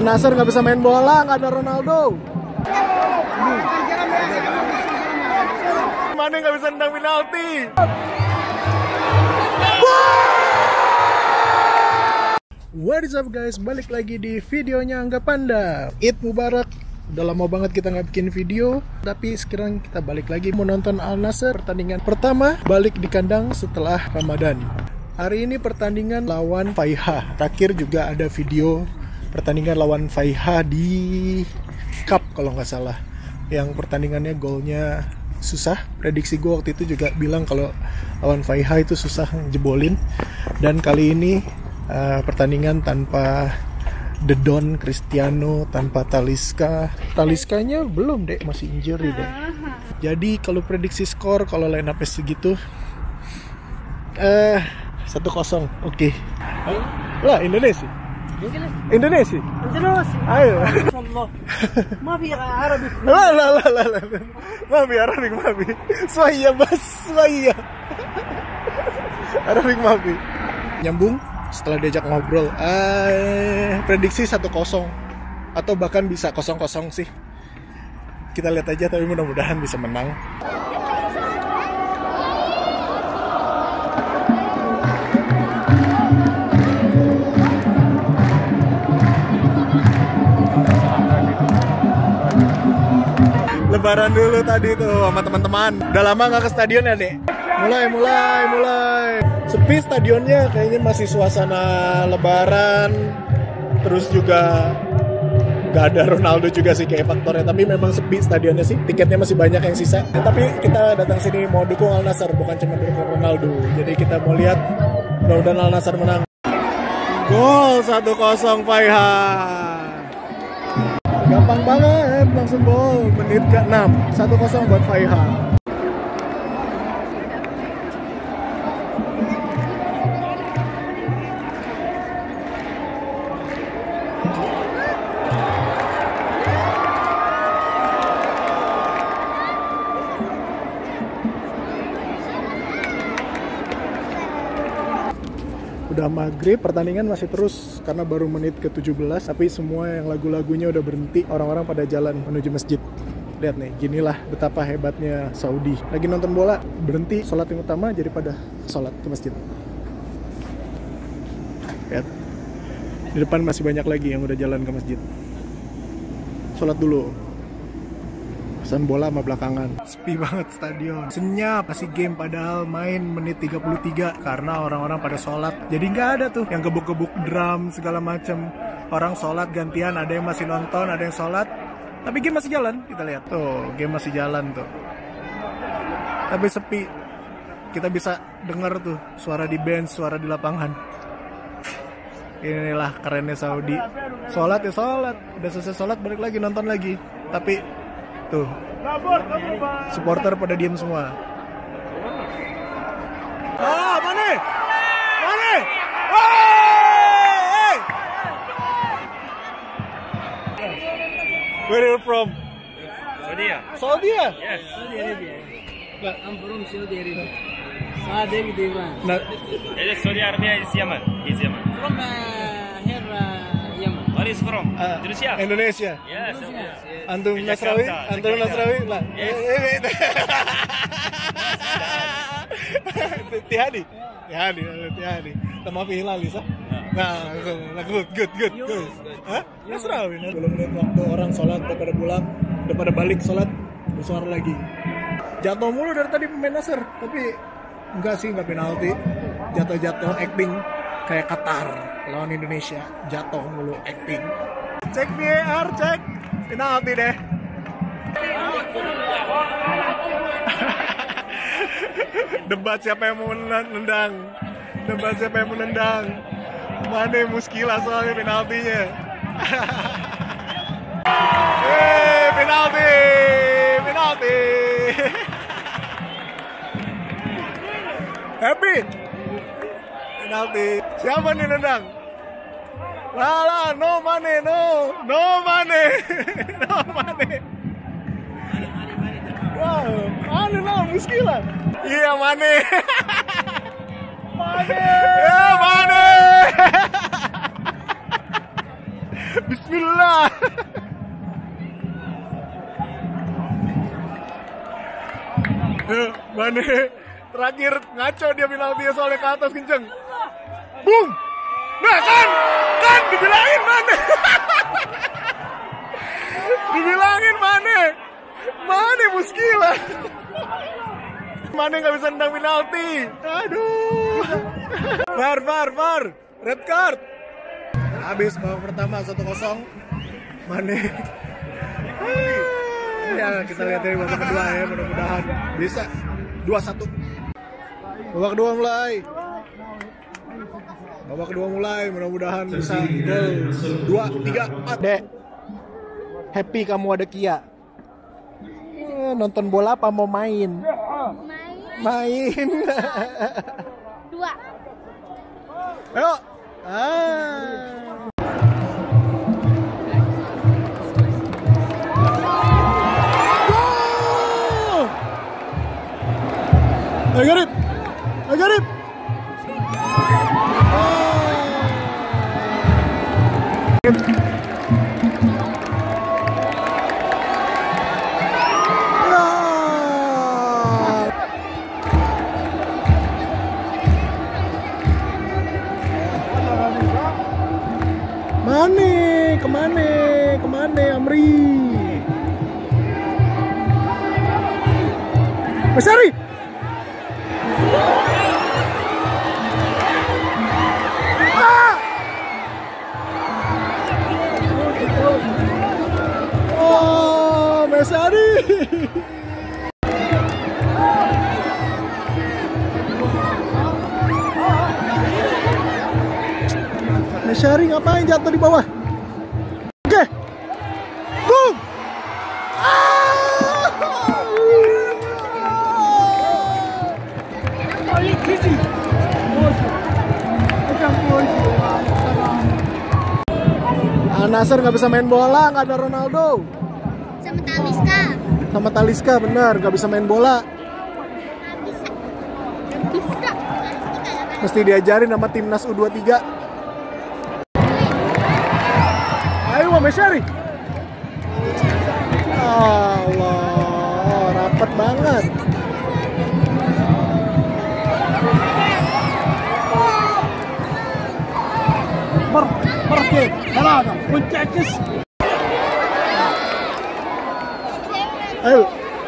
Al-Nassr nggak bisa main bola, nggak ada Ronaldo. Mane nggak bisa nendang penalti. What is up guys, balik lagi di videonya Angga Panda. Eid Mubarak. Udah lama banget kita nggak bikin video, tapi sekarang kita balik lagi mau nonton Al-Nassr. Pertandingan pertama balik di kandang setelah Ramadan. Hari ini pertandingan lawan Faiha. Terakhir juga ada video pertandingan lawan Faiha di Cup kalau nggak salah. Yang pertandingannya golnya susah. Prediksi gue waktu itu juga bilang kalau lawan Faiha itu susah jebolin. Dan kali ini pertandingan tanpa The Don, Cristiano, tanpa Talisca. Taliscanya belum deh, masih injury deh. Jadi kalau prediksi skor, kalau line up segitu 1-0, oke. Lah Indonesia. Indonesia. Ayo. ما في عربي. لا ما في عربي ما في. شوية بس شوية. Arabik ما في. Nyambung setelah diajak ngobrol. Prediksi 1-0 atau bahkan bisa 0-0 sih. Kita lihat aja, tapi mudah-mudahan bisa menang. Lebaran dulu tadi tuh sama teman-teman. Udah lama nggak ke stadion ya, Dek? Mulai. Sepi stadionnya, kayaknya masih suasana Lebaran. Terus juga nggak ada Ronaldo juga sih kayak faktornya. Tapi memang sepi stadionnya sih. Tiketnya masih banyak yang sisa. Tapi kita datang sini mau dukung Al-Nassr, bukan cuma dukung Ronaldo. Jadi kita mau lihat mudah-mudahan Al-Nassr menang. Gol 1-0 Faiha. Gampang banget, langsung gol menit ke-6. 1-0 buat Faiha. Udah maghrib, pertandingan masih terus karena baru menit ke-17, tapi semua yang lagu-lagunya udah berhenti, orang-orang pada jalan menuju masjid. Lihat nih, ginilah betapa hebatnya Saudi. Lagi nonton bola, berhenti sholat yang utama jadi pada sholat ke masjid. Lihat, di depan masih banyak lagi yang udah jalan ke masjid. Sholat dulu. Pesan bola sama belakangan. Sepi banget stadion. Senyap, masih game padahal main menit 33 karena orang-orang pada sholat. Jadi nggak ada tuh yang gebuk-gebuk drum segala macem. Orang sholat gantian, ada yang masih nonton, ada yang sholat. Tapi game masih jalan, kita lihat. Tuh, game masih jalan tuh. Tapi sepi. Kita bisa dengar tuh suara di bench, suara di lapangan. Inilah kerennya Saudi. Sholat ya sholat. Udah selesai sholat, balik lagi, nonton lagi. Tapi tuh, supporter pada diem semua. Mane! Hey! Where are you from? Saudi? Yes. Saudi Arabia. I'm from Saudi Arabia. Saudi Arabia. Saudi Arabia is Yemen. He's Yemen. From here, Yemen. Where is from? Indonesia. Indonesia. Yes. Antum Nasrawi? Lah. Tihadi. Sama Hilali sah. Nah, good. Hah? Nasrawi. 10 menit waktu orang sholat udah pada pulang, udah pada balik sholat, bersuara lagi. Jatuh mulu dari tadi pemain Nassr, tapi enggak penalti. Jatuh acting kayak Qatar lawan Indonesia, jatuh mulu acting. Cek VAR, cek penalti deh. Debat siapa yang mau nendang. Mane muskilah soalnya penaltinya. Penalti. Happy. Penalti. Siapa nih nendang? Lah, no Mane. Wow, Mane lah, muskilah. Iya, Mane. Ya, Mane. Bismillah. Mane terakhir ngaco dia penalti soalnya ke atas kenceng. Boom. Nah kan dibilangin Mane. Dibilangin Mane muskila. Mane nggak bisa nendang penalti. Aduh. Var. Red card. Habis babak pertama 1-0. Mane. Ya kita lihat dari babak kedua ya, mudah-mudahan bisa 2-1. Babak kedua mulai, mudah-mudahan bisa gol 2, 3, 4. Dek, happy kamu ada Kia. Nonton bola apa mau main? Main. 2. Ayo. I got it. Kemana Amri? Besari. Oh, Besari. Besari ngapain jatuh di bawah? Oke. Boom. Al-Nassr nggak bisa main bola, nggak ada Ronaldo. Sama Talisca benar, nggak bisa main bola. Bisa. Mesti diajarin sama timnas U23. Ayo Mesyari. Allah, rapat banget. Ayo.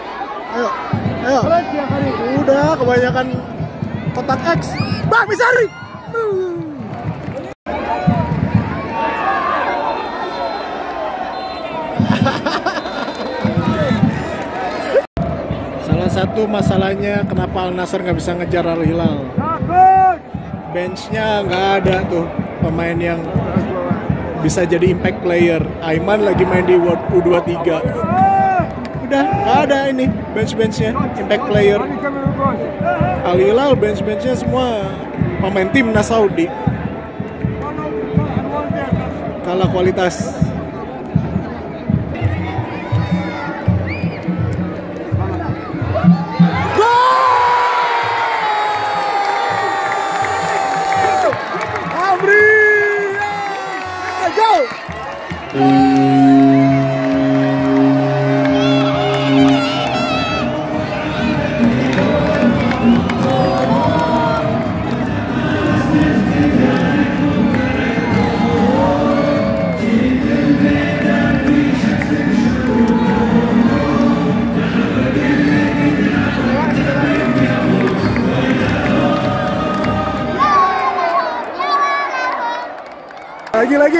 Udah kebanyakan kotak X. Bah, Mesyari. Salah satu masalahnya kenapa Al-Nassr nggak bisa ngejar Al-Hilal. Benchnya nggak ada tuh pemain yang bisa jadi impact player. Aiman lagi main di World U23. Udah nggak ada ini bench-benchnya impact player. Al-Hilal bench-benchnya semua pemain timnas Saudi. Kalah kualitas. Lagi.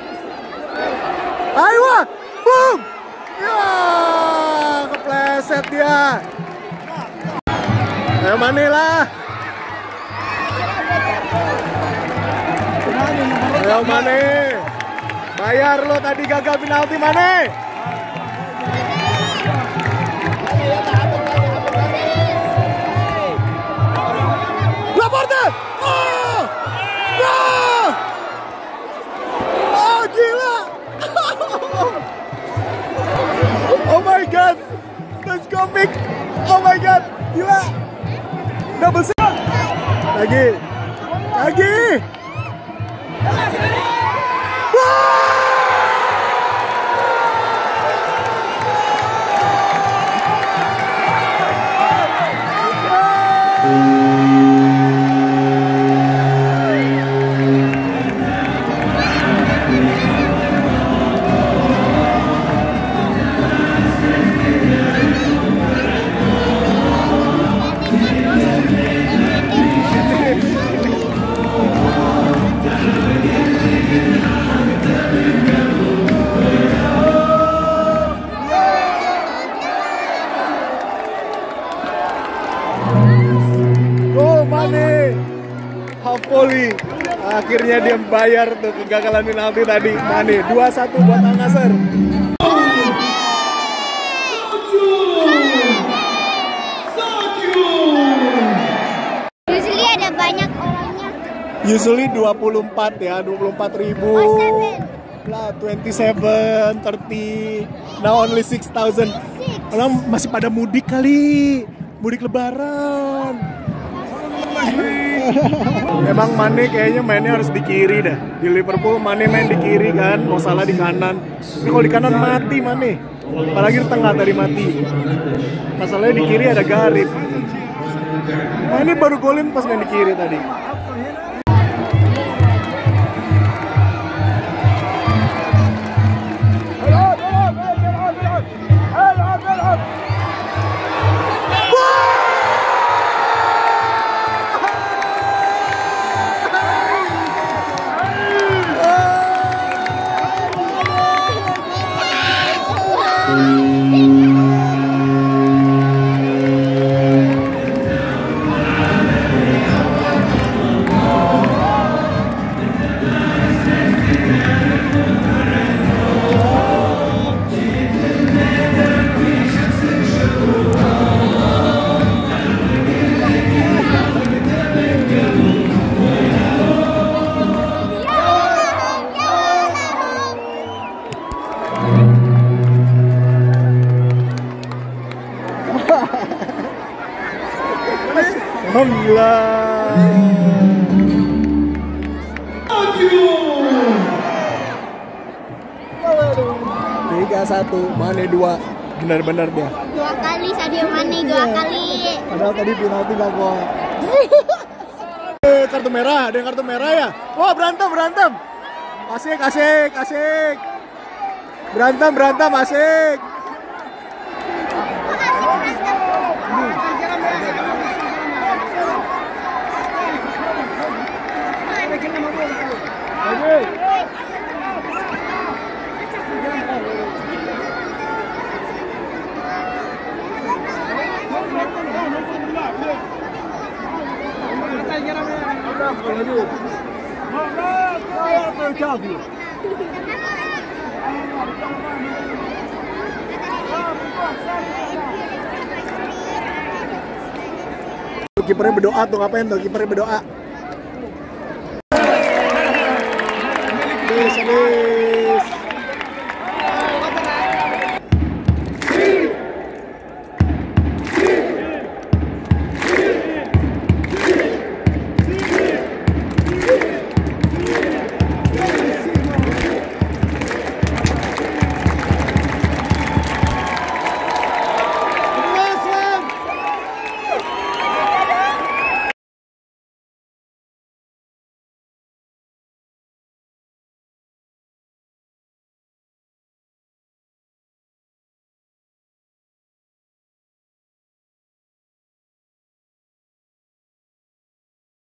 Ayo, boom. Ya, kepleset dia. Ayo Mane lah. Ayo Mane. Bayar lo tadi gagal penalti Mane. Laporte. Oh! No! Gila! Oh my god! That's comic! Oh my god! Gila! Double shot! Lagi! Napoli. Akhirnya dia bayar tuh kegagalan penalti tadi. Mane 2-1 buat Al Nassr. Usually ada banyak orangnya. Usually 24 ya, 24.000. Lah 27, 30. Now only 6,000. Orang masih pada mudik kali. Mudik lebaran. Emang Mane kayaknya mainnya harus di kiri dah. Di Liverpool Mane main di kiri kan, mau salah di kanan. Ini kalau di kanan mati Mane. Apalagi di tengah tadi mati. Masalahnya di kiri ada Garib. Mane baru golin pas main di kiri tadi. Alhamdulillah. 3-1, Mane 2. Benar-benar dia. 2 kali Sadio Mane, 2 kali. Padahal tadi penalti gak gol. Kartu merah, ada yang kartu merah ya? Wah, berantem. Asik. Berantem, asik. Kipernya berdoa tuh, ngapain tuh kipernya berdoa. Salih.